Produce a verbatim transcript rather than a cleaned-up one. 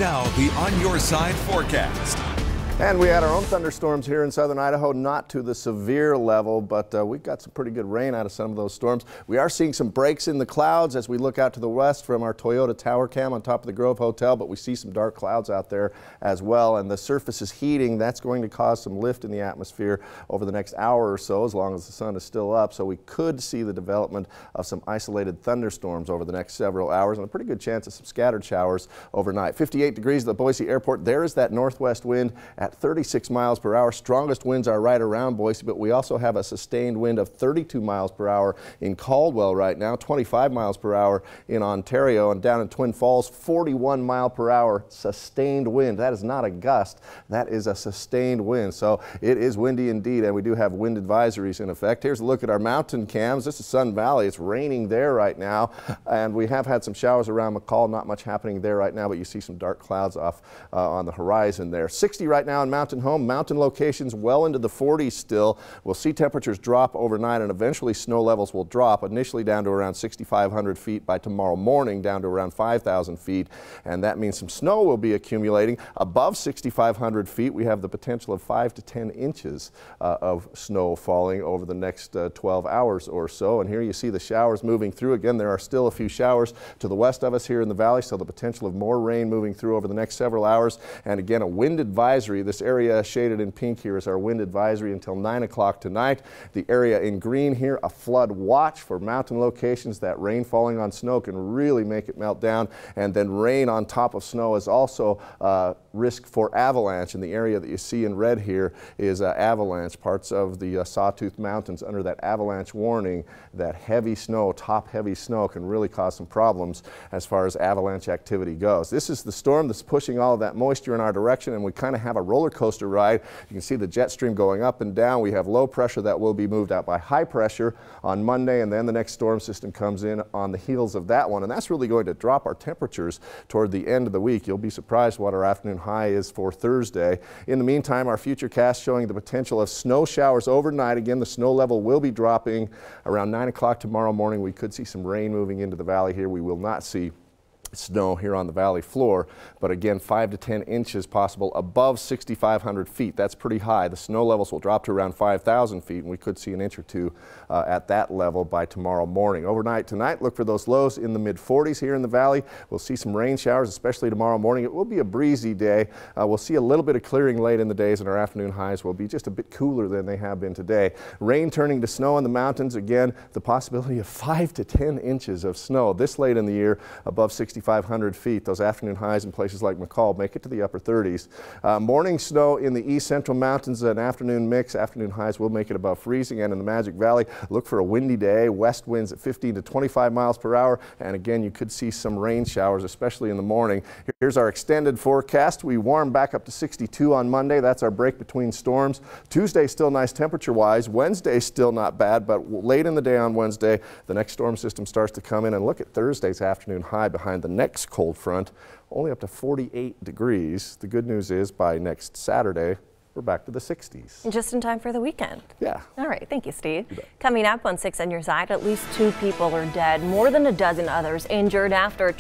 Now the On Your Side forecast. And we had our own thunderstorms here in southern Idaho, not to the severe level, but uh, we've got some pretty good rain out of some of those storms. We are seeing some breaks in the clouds as we look out to the west from our Toyota Tower Cam on top of the Grove Hotel, but we see some dark clouds out there as well, and the surface is heating. That's going to cause some lift in the atmosphere over the next hour or so, as long as the sun is still up. So we could see the development of some isolated thunderstorms over the next several hours, and a pretty good chance of some scattered showers overnight. fifty-eight degrees at the Boise Airport. There is that northwest wind at thirty-six miles per hour. Strongest winds are right around Boise, but we also have a sustained wind of thirty-two miles per hour in Caldwell right now, twenty-five miles per hour in Ontario, and down in Twin Falls, forty-one mile per hour sustained wind. That is not a gust, that is a sustained wind. So it is windy indeed, and we do have wind advisories in effect. Here's a look at our mountain cams. This is Sun Valley. It's raining there right now, and we have had some showers around McCall. Not much happening there right now, but you see some dark clouds off uh, on the horizon there. sixty right now in Mountain Home. Mountain locations well into the forties still. We'll see temperatures drop overnight, and eventually snow levels will drop initially down to around sixty-five hundred feet, by tomorrow morning down to around five thousand feet, and that means some snow will be accumulating. Above sixty-five hundred feet, we have the potential of five to ten inches uh, of snow falling over the next uh, twelve hours or so. And here you see the showers moving through. Again, there are still a few showers to the west of us here in the valley, so the potential of more rain moving through over the next several hours. And again, a wind advisory. This area shaded in pink here is our wind advisory until nine o'clock tonight. The area in green here, a flood watch for mountain locations. That rain falling on snow can really make it melt down, and then rain on top of snow is also uh, risk for avalanche. And the area that you see in red here is uh, avalanche, parts of the uh, Sawtooth Mountains under that avalanche warning. That heavy snow, top heavy snow, can really cause some problems as far as avalanche activity goes. This is the storm that's pushing all of that moisture in our direction, and we kind of have a roller coaster ride. You can see the jet stream going up and down. We have low pressure that will be moved out by high pressure on Monday, and then the next storm system comes in on the heels of that one, and that's really going to drop our temperatures toward the end of the week. You'll be surprised what our afternoon high is for Thursday. In the meantime, our future cast showing the potential of snow showers overnight. Again, the snow level will be dropping around nine o'clock tomorrow morning. We could see some rain moving into the valley here. We will not see snow here on the valley floor, but again, five to ten inches possible above sixty-five hundred feet. That's pretty high. The snow levels will drop to around five thousand feet, and we could see an inch or two uh, at that level by tomorrow morning. Overnight tonight, look for those lows in the mid forties here in the valley. We'll see some rain showers, especially tomorrow morning. It will be a breezy day. Uh, we'll see a little bit of clearing late in the days, and our afternoon highs will be just a bit cooler than they have been today. Rain turning to snow in the mountains. Again, the possibility of five to ten inches of snow this late in the year above sixty-five hundred feet. Those afternoon highs in places like McCall make it to the upper thirties. Uh, morning snow in the east central mountains, an afternoon mix. Afternoon highs will make it above freezing, and in the Magic Valley, look for a windy day. West winds at fifteen to twenty-five miles per hour, and again, you could see some rain showers, especially in the morning. Here's our extended forecast. We warm back up to sixty-two on Monday. That's our break between storms. Tuesday still nice temperature-wise. Wednesday still not bad, but late in the day on Wednesday, the next storm system starts to come in, and look at Thursday's afternoon high behind the next cold front, only up to forty-eight degrees. The good news is by next Saturday, we're back to the sixties. Just in time for the weekend. Yeah. All right. Thank you, Steve. You Coming up on six on Your Side, at least two people are dead, more than a dozen others injured after a